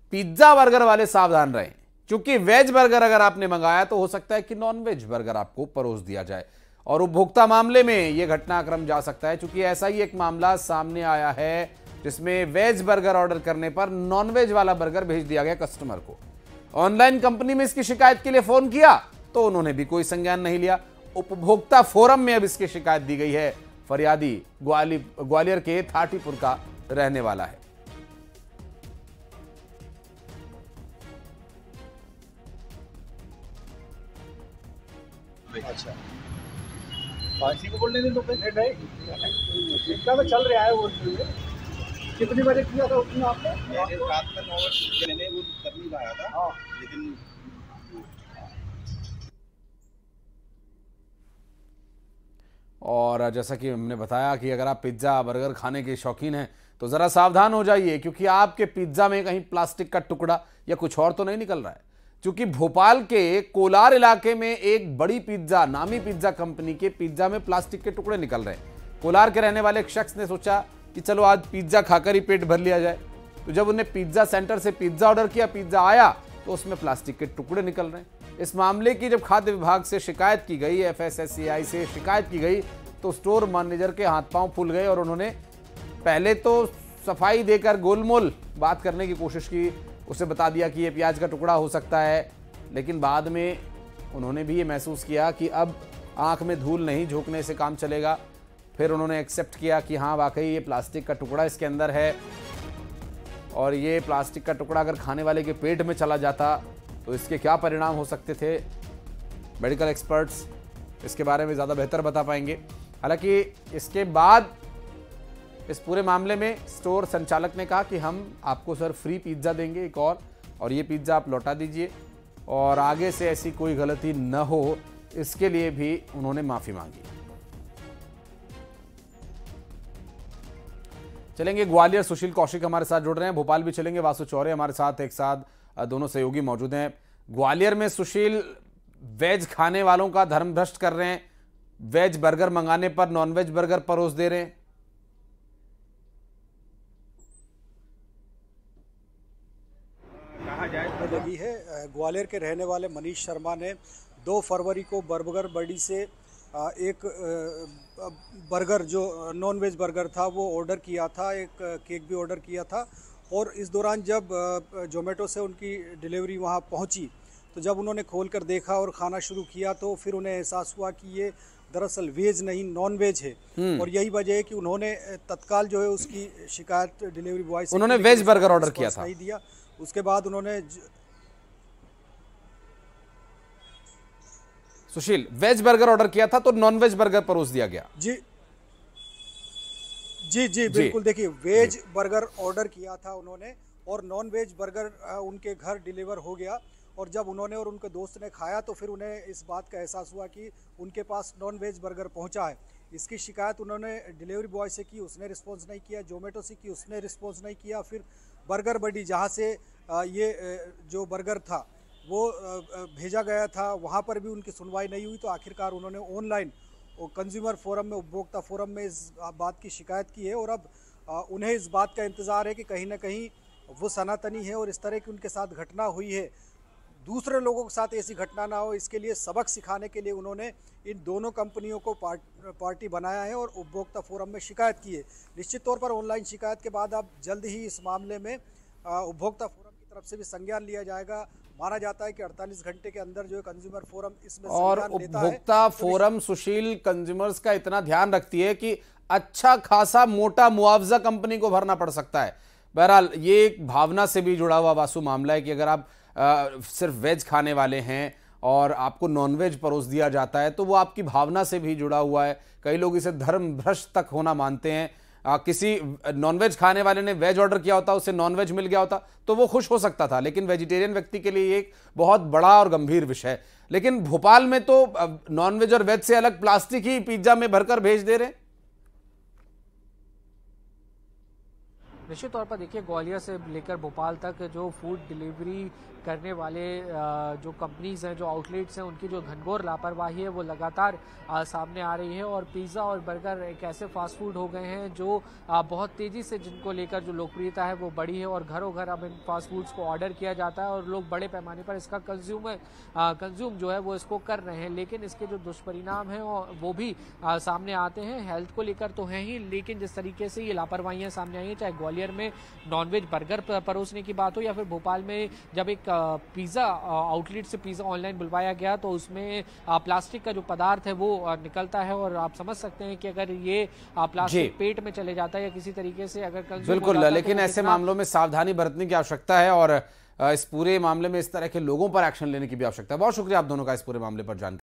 Pizza burger वाले सावधान रहें, क्योंकि वेज बर्गर अगर आपने मंगाया तो हो सकता है कि नॉन वेज बर्गर आपको परोस दिया जाए और उपभोक्ता मामले में यह घटनाक्रम जा सकता है, क्योंकि ऐसा ही एक मामला सामने आया है जिसमें वेज बर्गर ऑर्डर करने पर नॉन वेज वाला बर्गर भेज दिया गया कस्टमर को। ऑनलाइन कंपनी में इसकी शिकायत के लिए फोन किया तो उन्होंने भी कोई संज्ञान नहीं लिया। उपभोक्ता फोरम में अब इसकी शिकायत दी गई है। फरियादी ग्वालियर के थाटीपुर का रहने वाला है। अच्छा, फांसी को बोलने दे तो नहीं इतना तो चल रहा है। वो कितनी बजे किया था उसने आपने? रात में 9 बजे मैंने वो करनी आया था। हाँ, लेकिन और जैसा कि हमने बताया कि अगर आप पिज्ज़ा बर्गर खाने के शौकीन हैं तो ज़रा सावधान हो जाइए, क्योंकि आपके पिज्ज़ा में कहीं प्लास्टिक का टुकड़ा या कुछ और तो नहीं निकल रहा है। क्योंकि भोपाल के कोलार इलाके में एक बड़ी पिज्ज़ा, नामी पिज्ज़ा कंपनी के पिज्ज़ा में प्लास्टिक के टुकड़े निकल रहे हैं। कोलार के रहने वाले एक शख्स ने सोचा कि चलो आज पिज्ज़ा खाकर ही पेट भर लिया जाए, तो जब उन्हें पिज्ज़ा सेंटर से पिज्ज़ा ऑर्डर किया, पिज्ज़ा आया तो उसमें प्लास्टिक के टुकड़े निकल रहे हैं। इस मामले की जब खाद्य विभाग से शिकायत की गई, FSSAI से शिकायत की गई, तो स्टोर मैनेजर के हाथ पांव फूल गए और उन्होंने पहले तो सफाई देकर गोलमोल बात करने की कोशिश की, उसे बता दिया कि ये प्याज का टुकड़ा हो सकता है, लेकिन बाद में उन्होंने भी ये महसूस किया कि अब आंख में धूल नहीं झोंकने से काम चलेगा। फिर उन्होंने एक्सेप्ट किया कि हाँ वाकई ये प्लास्टिक का टुकड़ा इसके अंदर है, और ये प्लास्टिक का टुकड़ा अगर खाने वाले के पेट में चला जाता तो इसके क्या परिणाम हो सकते थे, मेडिकल एक्सपर्ट्स इसके बारे में ज़्यादा बेहतर बता पाएंगे। हालांकि इसके बाद इस पूरे मामले में स्टोर संचालक ने कहा कि हम आपको सर फ्री पिज्ज़ा देंगे एक और ये पिज्ज़ा आप लौटा दीजिए, और आगे से ऐसी कोई गलती न हो इसके लिए भी उन्होंने माफ़ी मांगी। चलेंगे ग्वालियर, सुशील कौशिक हमारे साथ जुड़ रहे हैं। भोपाल भी चलेंगे, वासु चौरे हमारे साथ एक साथ दोनों सहयोगी मौजूद हैं। ग्वालियर में सुशील, वेज खाने वालों का धर्म भ्रष्ट कर रहे हैं, वेज बर्गर मंगाने पर नॉन वेज बर्गर परोस दे रहे हैं। कहा जाए लगी है। ग्वालियर के रहने वाले मनीष शर्मा ने 2 फरवरी को बर्गर बड़ी से एक बर्गर जो नॉन वेज बर्गर था वो ऑर्डर किया था, एक केक भी ऑर्डर किया था, और इस दौरान जब जोमेटो से उनकी डिलीवरी वहाँ पहुँची तो जब उन्होंने खोलकर देखा और खाना शुरू किया तो फिर उन्हें एहसास हुआ कि ये दरअसल वेज नहीं नॉन वेज है, और यही वजह है कि उन्होंने तत्काल जो है उसकी शिकायत डिलीवरी बॉय से, उन्होंने वेज बर्गर ऑर्डर किया था, नहीं दिया। उसके बाद उन्होंने सुशील वेज बर्गर ऑर्डर किया था तो नॉन वेज बर्गर परोस दिया गया। जी जी जी बिल्कुल। देखिए, वेज बर्गर ऑर्डर किया था उन्होंने और नॉन वेज बर्गर उनके घर डिलीवर हो गया, और जब उन्होंने और उनके दोस्त ने खाया तो फिर उन्हें इस बात का एहसास हुआ कि उनके पास नॉन वेज बर्गर पहुंचा है। इसकी शिकायत उन्होंने डिलीवरी बॉय से की, उसने रिस्पॉन्स नहीं किया, जोमेटो से की, उसने रिस्पॉन्स नहीं किया, फिर बर्गर बडी जहां से ये जो बर्गर था वो भेजा गया था वहां पर भी उनकी सुनवाई नहीं हुई, तो आखिरकार उन्होंने ऑनलाइन कंज्यूमर फोरम में, उपभोक्ता फोरम में इस बात की शिकायत की है, और अब उन्हें इस बात का इंतज़ार है कि कहीं ना कहीं वो सनातनी है और इस तरह की उनके साथ घटना हुई है, दूसरे लोगों के साथ ऐसी घटना ना हो, इसके लिए सबक सिखाने के लिए उन्होंने इन दोनों कंपनियों को पार्टी बनाया है और उपभोक्ता फोरम में शिकायत की है। निश्चित तौर पर ऑनलाइन शिकायत के बाद अब जल्द ही इस मामले में उपभोक्ता फोरम की तरफ से भी संज्ञान लिया जाएगा। माना जाता है कि 48 घंटे के अंदर जो है कंज्यूमर फोरम इसमें और उपभोक्ता फोरम सुशील कंज्यूमर्स का इतना ध्यान रखती है कि अच्छा खासा मोटा मुआवजा कंपनी को भरना पड़ सकता है। बहरहाल ये एक भावना से भी जुड़ा हुआ वासु मामला है कि अगर आप सिर्फ वेज खाने वाले हैं और आपको नॉन वेज परोस दिया जाता है तो वो आपकी भावना से भी जुड़ा हुआ है। कई लोग इसे धर्म भ्रष्ट तक होना मानते हैं। किसी नॉनवेज खाने वाले ने वेज ऑर्डर किया होता, उसे नॉनवेज मिल गया होता तो वो खुश हो सकता था, लेकिन वेजिटेरियन व्यक्ति के लिए एक बहुत बड़ा और गंभीर विषय है। लेकिन भोपाल में तो नॉनवेज और वेज से अलग प्लास्टिक ही पिज्जा में भरकर भेज दे रहे हैं। निश्चित तौर पर देखिए, ग्वालियर से लेकर भोपाल तक जो फूड डिलीवरी करने वाले जो कंपनीज हैं, जो आउटलेट्स हैं, उनकी जो घनघोर लापरवाही है वो लगातार सामने आ रही है। और पिज़्ज़ा और बर्गर एक ऐसे फास्ट फूड हो गए हैं जो बहुत तेज़ी से, जिनको लेकर जो लोकप्रियता है वो बढ़ी है और घरों घर अब इन फास्ट फूड्स को ऑर्डर किया जाता है और लोग बड़े पैमाने पर इसका कंज्यूम जो है वो इसको कर रहे हैं। लेकिन इसके जो दुष्परिणाम हैं वो भी सामने आते हैं। हेल्थ को लेकर तो हैं ही, लेकिन जिस तरीके से ये लापरवाहियाँ सामने आई हैं, चाहे ग्वालियर में नॉनवेज बर्गर परोसने की बात हो या फिर भोपाल में जब एक पिज़्ज़ा आउटलेट से पिज़्ज़ा ऑनलाइन बुलवाया गया तो उसमें प्लास्टिक का जो पदार्थ है वो निकलता है। और आप समझ सकते हैं कि अगर ये प्लास्टिक पेट में चले जाता है या किसी तरीके से अगर कंज्यूम बिल्कुल, हो जाता है, लेकिन तो ऐसे मामलों में सावधानी बरतने की आवश्यकता है और इस पूरे मामले में इस तरह के लोगों पर एक्शन लेने की भी आवश्यकता है। बहुत शुक्रिया आप दोनों का इस पूरे मामले पर जानकारी